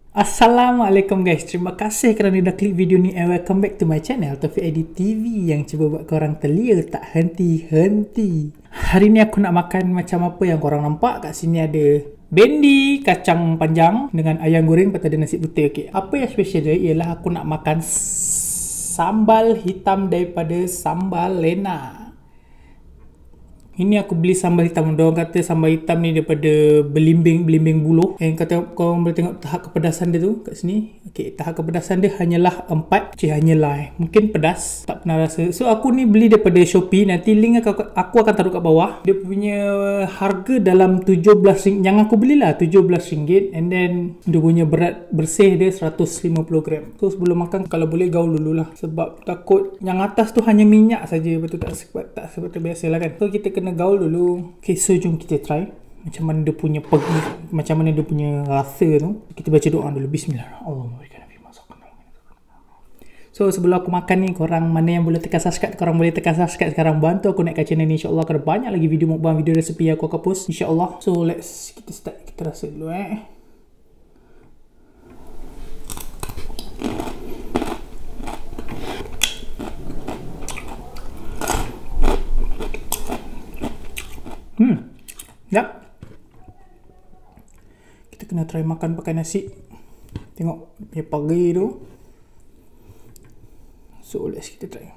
Assalamualaikum guys, terima kasih kerana dah klik video ni and welcome back to my channel Taufik Edit TV yang cuba buat korang telia tak henti-henti. Hari ni aku nak makan macam apa yang korang nampak kat sini. Ada bendi kacang panjang dengan ayam goreng lepas ada nasi putih. Okay, apa yang special dia ialah aku nak makan sambal hitam daripada Sambal Lena. Ini aku beli sambal hitam. Diorang kata sambal hitam ni daripada belimbing buluh. And kata korang boleh tengok tahap kepedasan dia tu kat sini. Okay, tahap kepedasan dia hanyalah 4. Mungkin pedas, tak pernah rasa. So aku ni beli daripada Shopee. Nanti link aku akan taruh kat bawah. Dia punya harga dalam RM17. Yang aku belilah RM17. And then dia punya berat bersih dia 150 gram. So sebelum makan kalau boleh gaul dululah. Sebab takut yang atas tu hanya minyak saja. Betul tak seperti biasa lah kan. So kita kena gaul dulu. Okay, so jom kita try macam mana dia punya macam mana dia punya rasa tu. Kita baca doa dulu. Bismillahirrahmanirrahim. So sebelum aku makan ni, korang mana yang boleh tekan subscribe, korang boleh tekan subscribe sekarang. Bantu aku naikkan channel ni, insyaAllah. Kerana banyak lagi video mukbang, video resepi aku akan post, insyaAllah. So kita start. Kita rasa dulu Yap. Kita kena try makan pakai nasi. Tengok dia pagi tu. So let's kita try.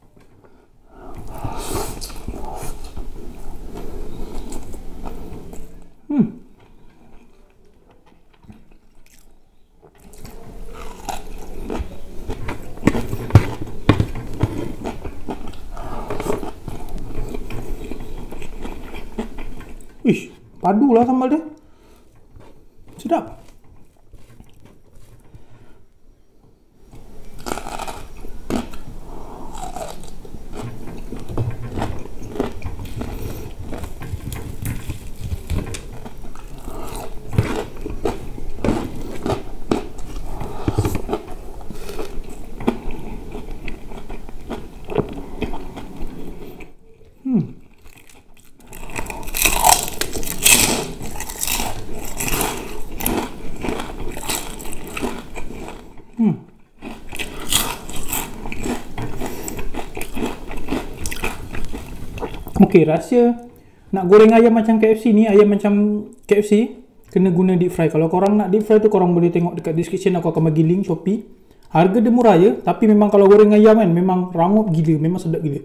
Ish, padu lah sambal dia. Sedap. Okay, rahsia nak goreng ayam macam KFC ni, ayam macam KFC kena guna deep fry. Kalau korang nak deep fry tu, korang boleh tengok dekat description, aku akan bagi link Shopee. Harga dia murah je, tapi memang kalau goreng ayam kan memang rangup gila, memang sedap gila.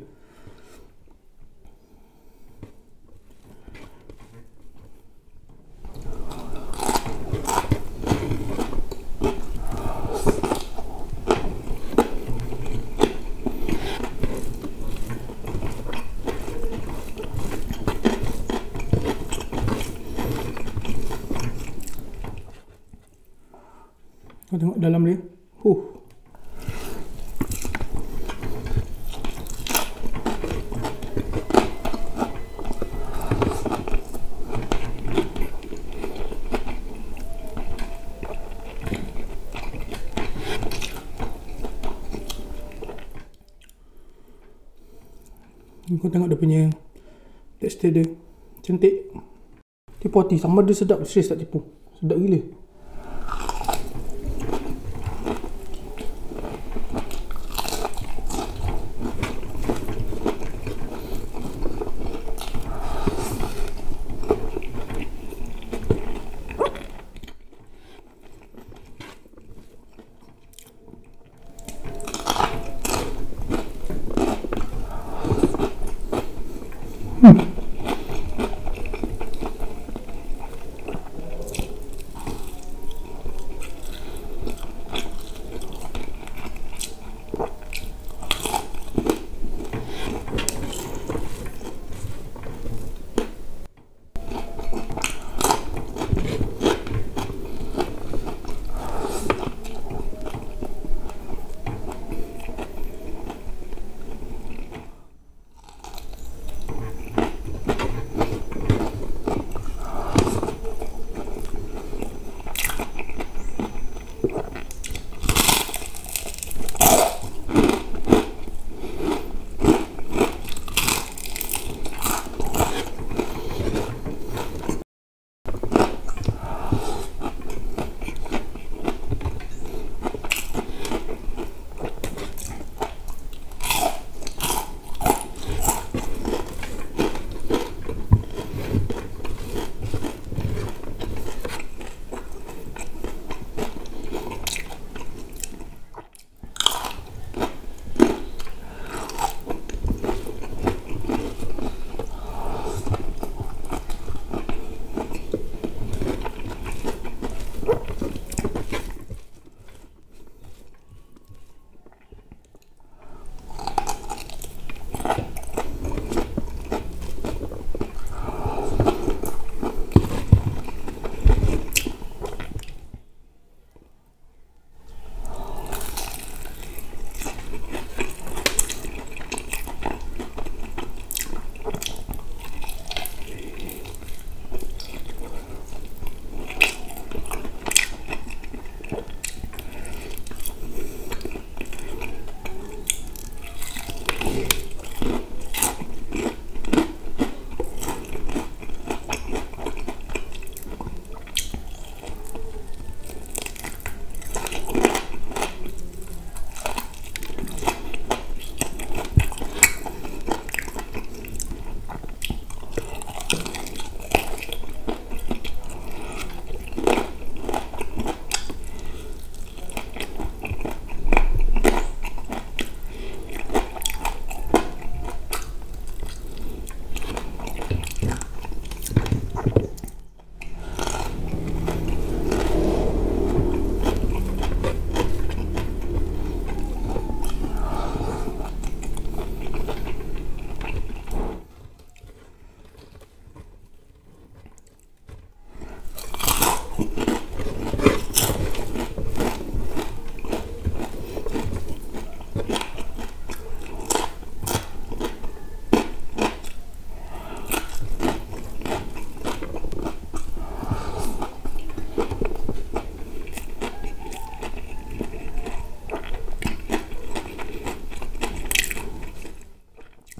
Kau tengok dalam dia. Kau tengok dia punya tekstur dia. Cantik. Tipu hati. Sambal dia sedap. Serius tak tipu. Sedap gila.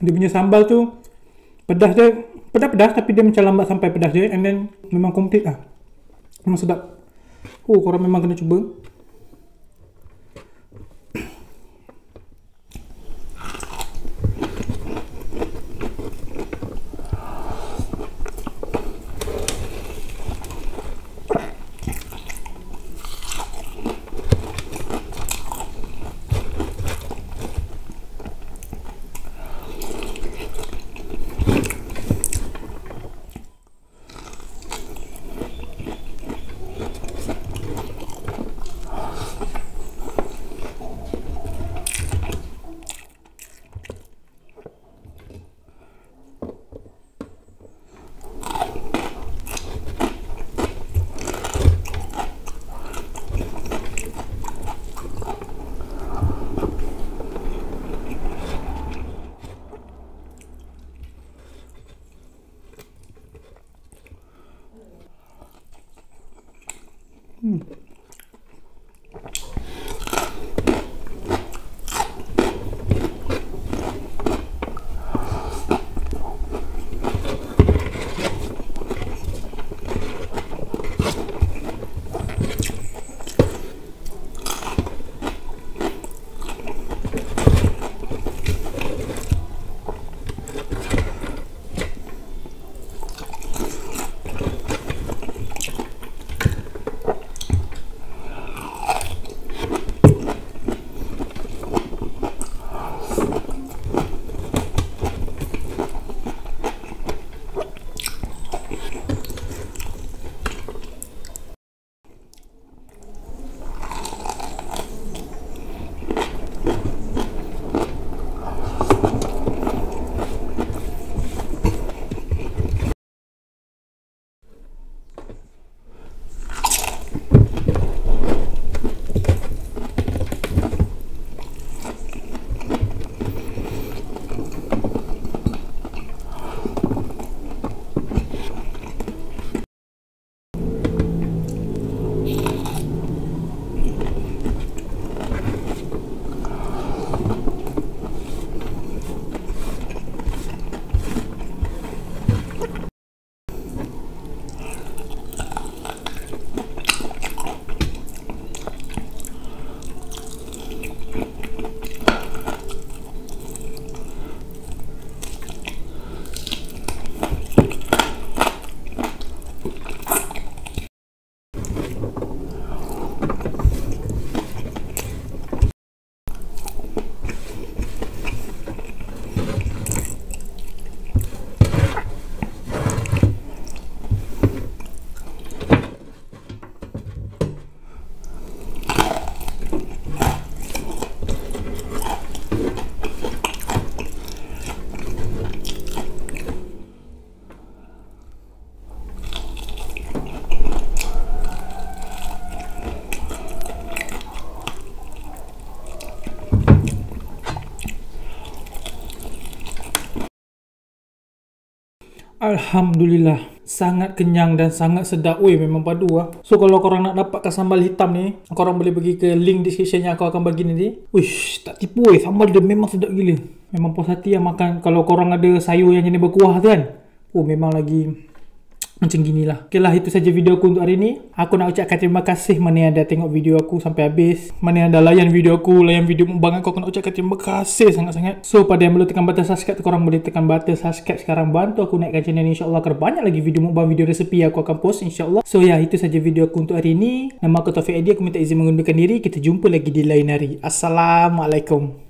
Dia punya sambal tu pedas dia, pedas tapi dia macam lambat sampai pedas dia, and then memang komplit lah. Memang sedap. Korang memang kena cuba. Alhamdulillah, sangat kenyang dan sangat sedap. Memang padu lah. So kalau korang nak dapatkan sambal hitam ni, korang boleh pergi ke link description yang aku akan bagi nanti. Tak tipu sambal dia memang sedap gila. Memang puas hati yang makan. Kalau korang ada sayur yang jenis berkuah tu kan, memang lagi macam ginilah. Okay lah, itu saja video aku untuk hari ni. Aku nak ucapkan terima kasih mana yang dah tengok video aku sampai habis, mana yang dah layan video aku, layan video mukbang aku nak ucapkan terima kasih sangat-sangat. So pada yang belum tekan button subscribe, korang boleh tekan button subscribe sekarang. Bantu aku naikkan channel ni, insyaAllah akan banyak lagi video mukbang, video resepi aku akan post insyaAllah. So ya, itu saja video aku untuk hari ni. Nama aku Taufik Adi, aku minta izin mengundurkan diri. Kita jumpa lagi di lain hari. Assalamualaikum.